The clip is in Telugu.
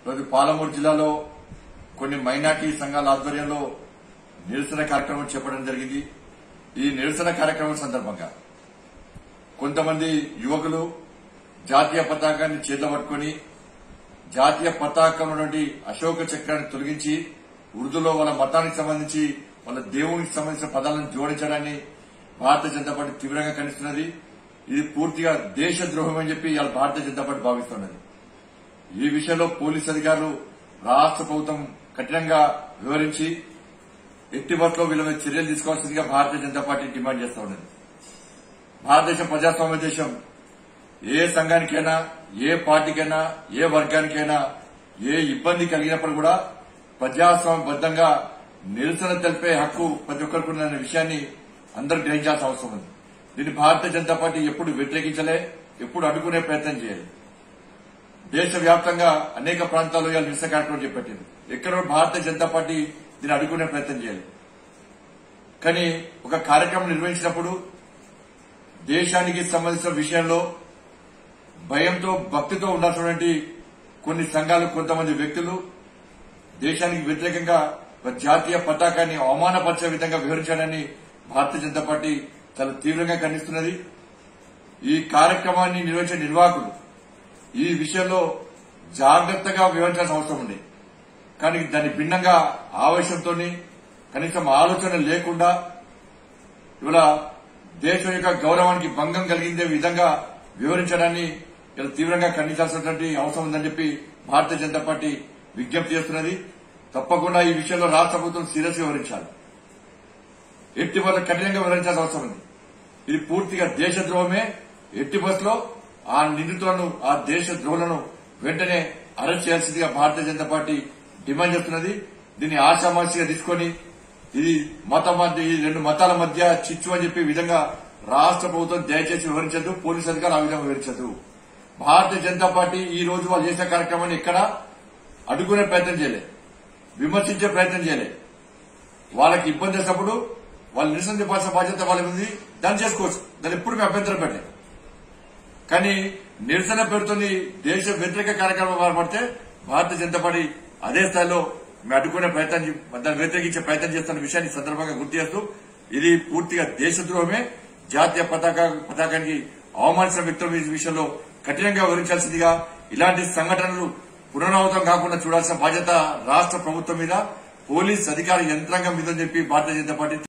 రోజు పాలమూరు జిల్లాలో కొన్ని మైనార్టీ సంఘాల ఆధ్వర్యంలో నిరసన కార్యక్రమం చేపట్టడం జరిగింది. ఈ నిరసన కార్యక్రమం సందర్భంగా కొంతమంది యువకులు జాతీయ పతాకాన్ని చేతిలో పట్టుకుని జాతీయ పతాకంలో నుండి అశోక చక్రాన్ని తొలగించి ఉర్దూలో వాళ్ళ మతానికి సంబంధించి వాళ్ళ దేవునికి సంబంధించిన పదాలను జోడించడాన్ని భారతీయ జనతా పార్టీ తీవ్రంగా ఖండిస్తున్నది. ఇది పూర్తిగా దేశద్రోహం అని చెప్పి ఇవాళ భారతీయ జనతా పార్టీ భావిస్తున్నది. ఈ విషయంలో పోలీసు అధికారులు రాష్ట్ర ప్రభుత్వం కఠినంగా వివరించి ఎట్టి బస్సులో వీళ్ళ మీద చర్యలు తీసుకోవాల్సిందిగా భారతీయ జనతా పార్టీ డిమాండ్ చేస్తా ఉన్నది. భారతదేశం ప్రజాస్వామ్య దేశం. ఏ సంఘానికైనా, ఏ పార్టీకైనా, ఏ వర్గానికైనా ఏ ఇబ్బంది కలిగినప్పుడు కూడా ప్రజాస్వామ్యబద్దంగా నిరసన తెలిపే హక్కు ప్రతి ఒక్కరికి ఉందనే విషయాన్ని అందరూ గ్రహించాల్సిన అవసరం ఉంది. దీన్ని భారతీయ జనతా పార్టీ ఎప్పుడు వ్యతిరేకించలే, ఎప్పుడు అడ్డుకునే ప్రయత్నం చేయాలి. దేశవ్యాప్తంగా అనేక ప్రాంతాల్లో ఇవాళ నిరసన కార్యక్రమం చేపట్టింది. ఎక్కడో భారతీయ జనతా పార్టీ దీన్ని అడ్డుకునే ప్రయత్నం చేయాలి. కానీ ఒక కార్యక్రమం నిర్వహించినప్పుడు దేశానికి సంబంధించిన విషయంలో భయంతో, భక్తితో ఉండాల్సినటువంటి కొన్ని సంఘాలు, కొంతమంది వ్యక్తులు దేశానికి వ్యతిరేకంగా జాతీయ పతాకాన్ని అవమానపరిచే విధంగా వివరించాలని భారతీయ జనతా పార్టీ చాలా తీవ్రంగా ఖండిస్తున్నది. ఈ కార్యక్రమాన్ని నిర్వహించే నిర్వాహకులు ఈ విషయంలో జాగ్రత్తగా వివరించాల్సిన అవసరం ఉంది. కానీ దాన్ని భిన్నంగా ఆవేశంతో, కనీసం ఆలోచన లేకుండా ఇవాళ దేశం యొక్క గౌరవానికి భంగం కలిగిందే విధంగా వివరించడాన్ని ఇలా తీవ్రంగా ఖండించాల్సినటువంటి అవసరం ఉందని చెప్పి భారతీయ జనతా పార్టీ విజ్ఞప్తి చేస్తున్నది. తప్పకుండా ఈ విషయంలో రాష్ట్ర ప్రభుత్వం సీరియస్ గా వివరించాలి. ఎట్టి వల్ల కఠినంగా వివరించాల్సిన అవసరం ఉంది. ఇది పూర్తిగా దేశద్రోహమే. ఎట్టి బస్సులో ఆ నిందితులను, ఆ దేశద్రోహులను వెంటనే అరెస్ట్ చేయాల్సిందిగా భారతీయ జనతా పార్టీ డిమాండ్ చేస్తున్నది. దీన్ని ఆషామాషిగా తీసుకుని ఇది ఈ రెండు మతాల మధ్య చిచ్చు అని చెప్పి విధంగా రాష్ట్ర ప్రభుత్వం దయచేసి వివరించద్దు, పోలీసు అధికారులు ఆ విధంగా వివరించద్దు. భారతీయ జనతా పార్టీ ఈ రోజు వాళ్ళు చేసే కార్యక్రమాన్ని ఎక్కడ అడ్డుకునే ప్రయత్నం చేయలే, విమర్శించే ప్రయత్నం చేయలే. వాళ్ళకి ఇబ్బంది చేసినప్పుడు వాళ్ళు నిరసన చెప్పాల్సిన బాధ్యత వాళ్ళ ఉంది. దాన్ని చేసుకోవచ్చు, దాన్ని ఎప్పుడు మేము అభ్యంతరం పెట్టలేదు. కానీ నిరసన పేరుతోని దేశ వ్యతిరేక కార్యక్రమం పడితే భారతీయ జనతా పార్టీ అదే స్థాయిలో మేము అడ్డుకునే ప్రయత్నం, దాన్ని వ్యతిరేకించే ప్రయత్నం చేస్తున్న విషయాన్ని సందర్భంగా గుర్తు చేస్తూ ఇది పూర్తిగా దేశద్రోహమే. జాతీయ పతాకానికి అవమానించిన వ్యక్తుల విషయంలో కఠినంగా వివరించాల్సిందిగా, ఇలాంటి సంఘటనలు పునరావృతం కాకుండా చూడాల్సిన బాధ్యత రాష్ట్ర ప్రభుత్వం మీద, పోలీస్ అధికార యంత్రాంగం మీద అని చెప్పి భారతీయ జనతా పార్టీ